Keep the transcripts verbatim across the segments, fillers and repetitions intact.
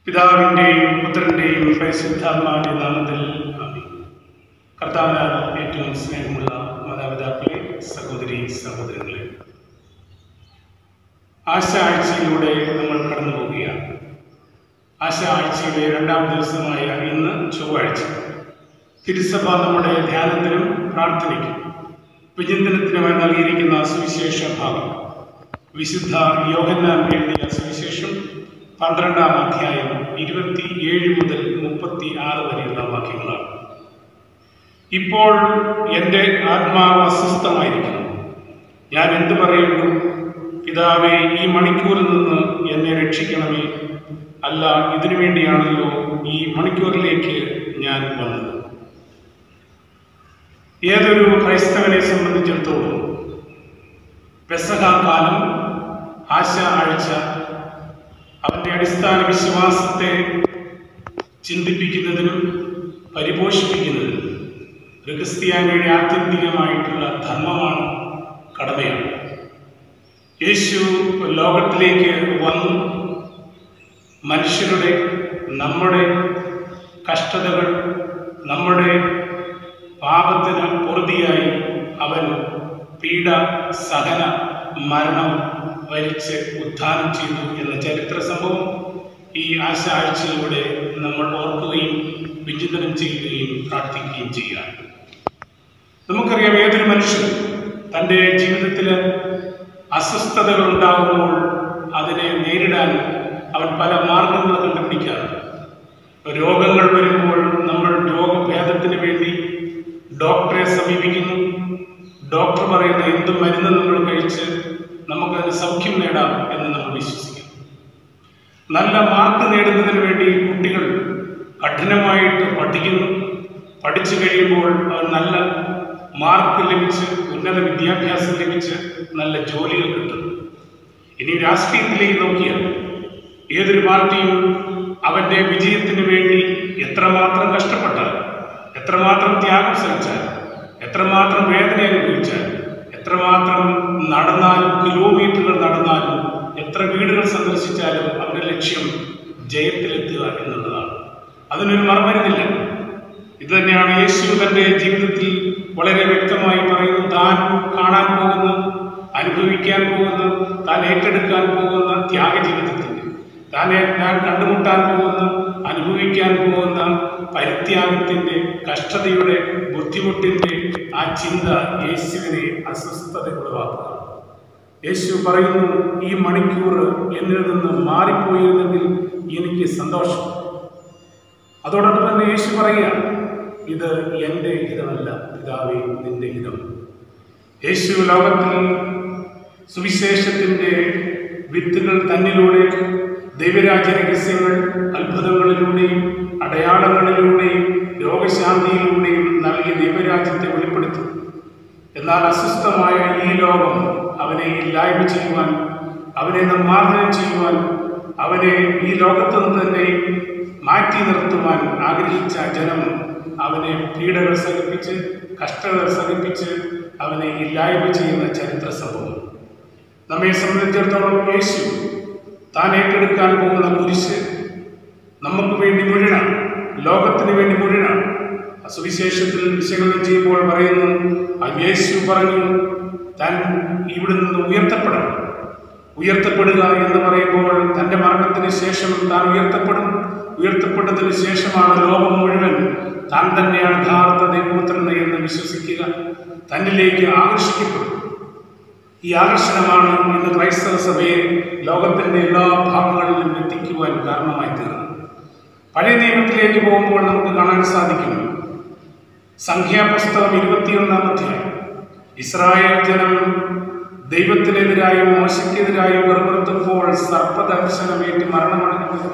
പിതാവിൻ്റെയും പുത്രൻ്റെയും പരിശുദ്ധാത്മാവിൻ്റെ നാമത്തിൽ ആമേൻ. കർത്താവിനാൽ ഏറ്റവും സ്നേഹമുള്ള മാതാപിതാക്കളെ, സഹോദരി സഹോദരങ്ങളെ, ആശ ആഴ്ചയിലൂടെ നമ്മൾ കടന്നു പോവുകയാണ്. ആശ ആഴ്ചയുടെ രണ്ടാം ദിവസമായ ഇന്ന് ചൊവ്വാഴ്ച തിരുസഭ നമ്മുടെ ധ്യാനത്തിനും പ്രാർത്ഥനയ്ക്കും വിചിന്തനത്തിനുമായി നൽകിയിരിക്കുന്ന സുവിശേഷ ഭാഗം വിശുദ്ധ യോഹന്നാൻ എഴുതിയ സുവിശേഷം പന്ത്രണ്ടാം അധ്യായം ഇരുപത്തി ഏഴ് മുതൽ മുപ്പത്തി ആറ് വരെയുള്ള വാക്യങ്ങളാണ്. ഇപ്പോൾ എൻ്റെ ആത്മാവ് അസ്വസ്ഥമായിരിക്കുന്നു. ഞാൻ എന്തു പറയുന്നു? പിതാവേ, ഈ മണിക്കൂറിൽ നിന്ന് എന്നെ രക്ഷിക്കണമേ. അല്ല, ഇതിനു വേണ്ടിയാണല്ലോ ഈ മണിക്കൂറിലേക്ക് ഞാൻ വന്നത്. ഏതൊരു ക്രൈസ്തവനെ സംബന്ധിച്ചിടത്തോളം പെസഹ കാലം, ആശ ആഴ്ച അവൻ്റെ അടിസ്ഥാന വിശ്വാസത്തെ ചിന്തിപ്പിക്കുന്നതിനും പരിപോഷിപ്പിക്കുന്നതിനും ഒരു ക്രിസ്ത്യാനിയുടെ ആത്യന്തികമായിട്ടുള്ള ധർമ്മമാണ്, കടമയാണ്. യേശു ലോകത്തിലേക്ക് വന്നു മനുഷ്യരുടെ, നമ്മുടെ കഷ്ടതകൾ, നമ്മുടെ പാപത്തിന് പൊറുതിയായി അവൻ പീഡ, സഹന, മരണം വരിച്ച് ഉദ്ധാനം ചെയ്തു എന്ന ചരിത്ര സംഭവം ഈ ആശ ആഴ്ചയിലൂടെ നമ്മൾ ഓർക്കുകയും വിചിന്തനം ചെയ്യുകയും പ്രാർത്ഥിക്കുകയും ചെയ്യുക. നമുക്കറിയാം, ഏതൊരു മനുഷ്യനും തൻ്റെ ജീവിതത്തിൽ അസ്വസ്ഥതകൾ ഉണ്ടാകുമ്പോൾ അതിനെ നേരിടാൻ അവൻ പല മാർഗങ്ങൾ കണ്ടുപിടിക്കാറുണ്ട്. രോഗങ്ങൾ വരുമ്പോൾ നമ്മൾ രോഗഭേദത്തിന് വേണ്ടി ഡോക്ടറെ സമീപിക്കുന്നു. ഡോക്ടർ പറയുന്ന എന്ത് മരുന്ന് നമ്മൾ കഴിച്ച് നമുക്കതിന് സൗഖ്യം നേടാം എന്ന് നമ്മൾ വിശ്വസിക്കുന്നു. നല്ല മാർക്ക് നേടുന്നതിന് വേണ്ടി കുട്ടികൾ കഠിനമായിട്ട് പഠിക്കുന്നു. പഠിച്ചു കഴിയുമ്പോൾ അവർ നല്ല മാർക്ക് ലഭിച്ച്, ഉന്നത വിദ്യാഭ്യാസം ലഭിച്ച് നല്ല ജോലികൾ കിട്ടുന്നു. ഇനി രാഷ്ട്രീയത്തിലേക്ക് നോക്കിയാൽ ഏതൊരു പാർട്ടിയും അവൻ്റെ വിജയത്തിന് വേണ്ടി എത്രമാത്രം കഷ്ടപ്പെട്ടാൽ, എത്രമാത്രം ത്യാഗം സഹിച്ചാൽ, എത്രമാത്രം വേദന അനുഭവിച്ചാൽ, എത്രമാത്രം നടന്നാലും, കിലോമീറ്ററുകൾ നടന്നാലും, എത്ര വീടുകൾ സന്ദർശിച്ചാലും അവരുടെ ലക്ഷ്യം ജയത്തിലെത്തുക എന്നുള്ളതാണ്. അതിനൊരു മറുമരുന്നില്ല. ഇത് തന്നെയാണ് യേശു തൻ്റെ ജീവിതത്തിൽ വളരെ വ്യക്തമായി പറയുന്നു. താൻ കാണാൻ പോകുന്ന, അനുഭവിക്കാൻ പോകുന്ന, താൻ ഏറ്റെടുക്കാൻ പോകുന്ന ത്യാഗ ജീവിതത്തിൻ്റെ, താനെ താൻ കണ്ടുമുട്ടാൻ പോകുന്ന, അനുഭവിക്കാൻ പോകുന്ന പരിത്യാഗത്തിൻ്റെ, കഷ്ടതയുടെ, ബുദ്ധിമുട്ടിൻ്റെ ആ ചിന്ത യേശുവിനെ അസ്വസ്ഥത ഉളവാക്കുക. യേശു പറയുന്നു, ഈ മണിക്കൂർ എന്നിൽ നിന്ന് മാറിപ്പോയിരുന്നെങ്കിൽ എനിക്ക് സന്തോഷം. അതോടൊപ്പം തന്നെ യേശു പറയുക, ഇത് എൻ്റെ ഹിതമല്ല, പിതാവേ, നിന്റെ ഹിതം. യേശു ലോകത്തിൽ സുവിശേഷത്തിൻ്റെ വിത്തുകൾ തന്നിലൂടെ ദൈവരാജ്യ രഹസ്യങ്ങൾ അത്ഭുതങ്ങളിലൂടെയും അടയാളങ്ങളിലൂടെയും രോഗശാന്തിയിലൂടെയും നൽകി ദൈവരാജ്യത്തെ വെളിപ്പെടുത്തി. എന്നാൽ അസ്വസ്ഥമായ ഈ ലോകം അവനെ ഇല്ലായ്മ ചെയ്യുവാൻ, അവനെ നിർമ്മാർജ്ജനം ചെയ്യുവാൻ, അവനെ ഈ ലോകത്തു നിന്ന് തന്നെ മാറ്റി നിർത്തുവാൻ ആഗ്രഹിച്ച ജനം അവനെ പീഡകൾ സഹിപ്പിച്ച്, കഷ്ടതകൾ സഹിപ്പിച്ച് അവനെ ഇല്ലായ്മ ചെയ്യുന്ന ചരിത്ര സംഭവം. നമ്മെ സംബന്ധിച്ചിടത്തോളം യേശു താൻ ഏറ്റെടുക്കാൻ പോകുന്ന കുരിശ് നമുക്ക് വേണ്ടി മുഴുവനാണ്, ലോകത്തിന് വേണ്ടി മുഴുവനാണ്. സുവിശേഷത്തിൽ വിശകലനം ചെയ്യുമ്പോൾ പറയുന്നു, യേശു പറഞ്ഞു താൻ ഇവിടെ നിന്ന് ഉയർത്തപ്പെടണം. ഉയർത്തപ്പെടുക എന്ന് പറയുമ്പോൾ തൻ്റെ മരണത്തിന് ശേഷം താൻ ഉയർത്തപ്പെടും. ഉയർത്തപ്പെട്ടതിന് ശേഷമാണ് ലോകം മുഴുവൻ താൻ തന്നെയാണ് യഥാർത്ഥ ദൈവപുത്രൻ എന്ന് വിശ്വസിക്കുക, തന്നിലേക്ക് ആകർഷിക്കപ്പെടും. ഈ ആകർഷണമാണ് ഇന്ന് ക്രൈസ്തവ സഭയെ ലോകത്തിൻ്റെ എല്ലാ ഭാഗങ്ങളിലും എത്തിക്കുവാൻ കാരണമായി തീർന്നത്. പഴയ നിയമത്തിലേക്ക് പോകുമ്പോൾ നമുക്ക് കാണാൻ സാധിക്കും, സംഖ്യാപുസ്തകം ഇരുപത്തിയൊന്നാം അധ്യായം, ഇസ്രായേൽ ജനം ദൈവത്തിനെതിരായും മോശയ്ക്കെതിരായും വെറുപ്പെടുത്തുമ്പോൾ സർപ്പദംശനമേറ്റ് മരണമടഞ്ഞു.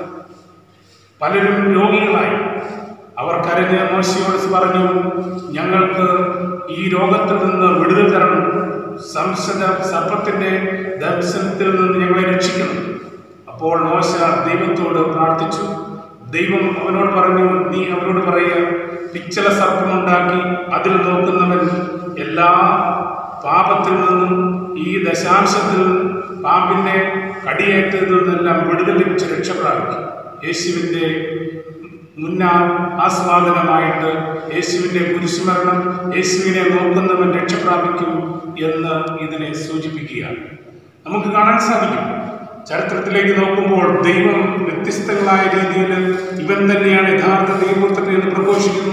പലരും രോഗികളായി. അവർ കരഞ്ഞ് മോശയോട് പറഞ്ഞു, ഞങ്ങൾക്ക് ഈ രോഗത്തിൽ നിന്ന് വിടുതൽ തരണം, സംശയ സർപ്പത്തിൻ്റെ ദംശനത്തിൽ നിന്ന് ഞങ്ങളെ രക്ഷിക്കണം. അപ്പോൾ മോശ ദൈവത്തോട് പ്രാർത്ഥിച്ചു. ദൈവം അവനോട് പറഞ്ഞു, നീ അവനോട് പറയുക, പിച്ചള സർപ്പമുണ്ടാക്കി അതിൽ നോക്കുന്നവൻ എല്ലാ പാപത്തിൽ നിന്നും, ഈ ദശാംശത്തിൽ പാമ്പിൻ്റെ കടിയേറ്റതിൽ നിന്നെല്ലാം വിടുതൽ ലഭിച്ച് രക്ഷപ്രാപിക്കും. യേശുവിൻ്റെ മുന്നാ ആസ്വാദനമായിട്ട് യേശുവിൻ്റെ കുരിശുമരണം, യേശുവിനെ നോക്കുന്നവൻ രക്ഷപ്രാപിക്കും എന്ന് ഇതിനെ സൂചിപ്പിക്കുകയാണ്. നമുക്ക് കാണാൻ സാധിക്കും, ചരിത്രത്തിലേക്ക് നോക്കുമ്പോൾ ദൈവം വ്യത്യസ്തങ്ങളായ രീതിയിൽ ഇവൻ തന്നെയാണ് യഥാർത്ഥ ദൈവപുത്രൻ എന്ന് പ്രഘോഷിക്കുന്നു.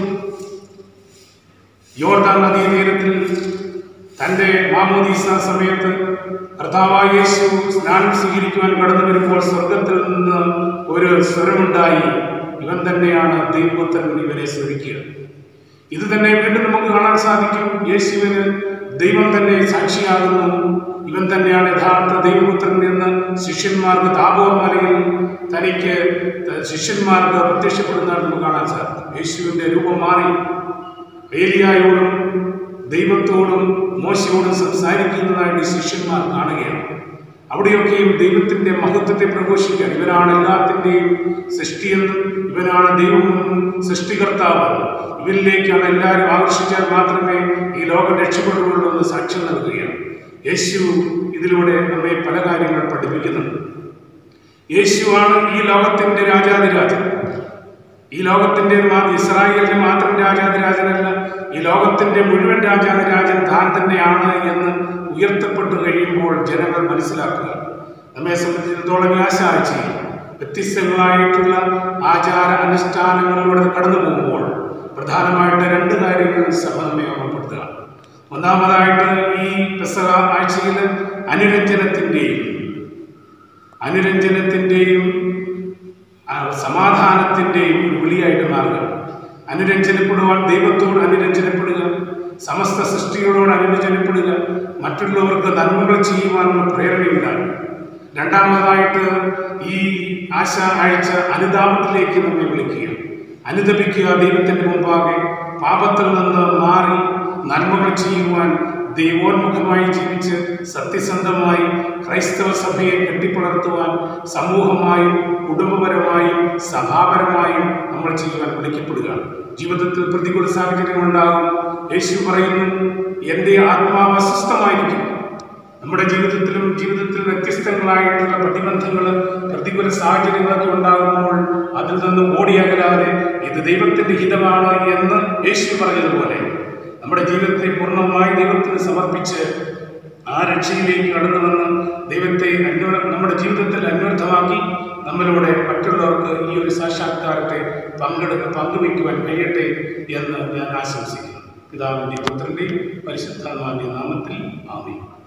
യോർദാൻ നദീതീരത്തിൽ തൻ്റെ മാമോദീസ സമയത്ത് കർത്താവായ യേശു സ്നാനം സ്വീകരിക്കുവാൻ കടന്നു വരുമ്പോൾ സ്വർഗത്തിൽ നിന്ന് ഒരു സ്വരമുണ്ടായി, ഇവൻ തന്നെയാണ് ദൈവപുത്രൻ, ഇവനെ സ്തുതിക്കുക. ഇത് തന്നെ വീണ്ടും നമുക്ക് കാണാൻ സാധിക്കും. യേശുവിന് ദൈവം തന്നെ സാക്ഷിയാകുന്നു, ഇവൻ തന്നെയാണ് യഥാർത്ഥ ദൈവപുത്രൻ എന്ന് ശിഷ്യന്മാർക്ക് താബോർ മലയിൽ തനിക്ക് ശിഷ്യന്മാർക്ക് പ്രത്യക്ഷപ്പെടുന്നതായിട്ട് നമുക്ക് കാണാൻ സാധിക്കും. യേശുവിൻ്റെ രൂപം മാറി ഏലിയായോടും ദൈവത്തോടും മോശയോടും സംസാരിക്കുന്നതായിട്ട് ശിഷ്യന്മാർ കാണുകയാണ്. അവിടെയൊക്കെയും ദൈവത്തിൻ്റെ മഹത്വത്തെ പ്രഘോഷിക്കാൻ, ഇവനാണ് എല്ലാത്തിൻ്റെയും സൃഷ്ടിയെന്നും ഇവനാണ് ദൈവമെന്നും സൃഷ്ടികർത്താവ്, ഇവരിലേക്കാണ് എല്ലാവരും ആകർഷിച്ചാൽ മാത്രമേ ഈ ലോകം രക്ഷപ്പെടുകയുള്ളൂ എന്ന് സാക്ഷ്യം നൽകുകയാണ്. യേശു ഇതിലൂടെ നമ്മെ പല കാര്യങ്ങൾ പഠിപ്പിക്കുന്നുണ്ട്. യേശുവാണ് ഈ ലോകത്തിൻ്റെ രാജാതിരാജൻ. ഈ ലോകത്തിൻ്റെ ഇസ്രായേലിന് മാത്രം രാജാതിരാജനല്ല, ഈ ലോകത്തിൻ്റെ മുഴുവൻ രാജാതിരാജൻ താൻ തന്നെയാണ് എന്ന് ഉയർത്തപ്പെട്ടു കഴിയുമ്പോൾ ജനങ്ങൾ മനസ്സിലാക്കുക. നമ്മെ സംബന്ധിച്ചിടത്തോളം ഈ ആശാഴ്ചയിൽ വ്യത്യസ്തങ്ങളായിട്ടുള്ള ആചാര അനുഷ്ഠാനങ്ങളിലൂടെ കടന്നു പോകുമ്പോൾ പ്രധാനമായിട്ട് രണ്ട് കാര്യങ്ങൾ സഭ നമ്മെ ഓർമ്മപ്പെടുത്തുക. ഒന്നാമതായിട്ട് ഈ പെസഹ ആഴ്ചയിൽ അനുരഞ്ജനത്തിൻ്റെയും അനുരഞ്ജനത്തിൻ്റെയും സമാധാനത്തിൻ്റെയും ഒരു വിളിയായിട്ട് മാറുക. അനുരഞ്ജനപ്പെടുവാൻ ദൈവത്തോട് അനുരഞ്ജനപ്പെടുക, സമസ്ത സൃഷ്ടികളോട് അനുരഞ്ജനപ്പെടുക, മറ്റുള്ളവർക്ക് നന്മകൾ ചെയ്യുവാനുള്ള പ്രേരണയുണ്ടാകുക. രണ്ടാമതായിട്ട് ഈ ആശ ആഴ്ച അനുതാപത്തിലേക്ക് നമ്മെ വിളിക്കുക, അനുതപിക്കുക, ദൈവത്തിൻ്റെ മുമ്പാകെ പാപത്തിൽ നിന്ന് മാറി നന്മകൾ ചെയ്യുവാൻ ദൈവോന്മുഖമായി ജീവിച്ച് സത്യസന്ധമായി ക്രൈസ്തവ സഭയെ കെട്ടിപ്പുലർത്തുവാൻ സമൂഹമായും കുടുംബപരമായും സഭാപരമായും നമ്മൾ ചെയ്യുവാൻ വിളിക്കപ്പെടുക. ജീവിതത്തിൽ പ്രതികൂല സാഹചര്യങ്ങളുണ്ടാകും. യേശു പറയുന്നു, എൻ്റെ ആത്മാവ് അസ്വസ്ഥമായിരിക്കും. നമ്മുടെ ജീവിതത്തിലും ജീവിതത്തിൽ വ്യത്യസ്തങ്ങളായിട്ടുള്ള പ്രതിബന്ധങ്ങൾ, പ്രതികൂല സാഹചര്യങ്ങളൊക്കെ ഉണ്ടാകുമ്പോൾ അതിൽ നിന്ന് ഓടിയകലാതെ ഇത് ദൈവത്തിൻ്റെ ഹിതമാണ് എന്ന് യേശു പറഞ്ഞതുപോലെ നമ്മുടെ ജീവിതത്തെ പൂർണ്ണമായി ദൈവത്തിന് സമർപ്പിച്ച് ആ രക്ഷയിലേക്ക് കടന്നു വന്ന് ദൈവത്തെ അന്വ നമ്മുടെ ജീവിതത്തിൽ അന്വർത്ഥമാക്കി നമ്മളിലൂടെ മറ്റുള്ളവർക്ക് ഈ ഒരു സാക്ഷാത്കാരത്തെ പങ്കെടുക്ക പങ്കുവയ്ക്കുവാൻ കഴിയട്ടെ എന്ന് ഞാൻ ആശംസിക്കുന്നു. പിതാവിൻ്റെയും പുത്രൻ്റെയും പരിശുദ്ധാത്മാവിൻ്റെ നാമത്തിൽ ആമേൻ.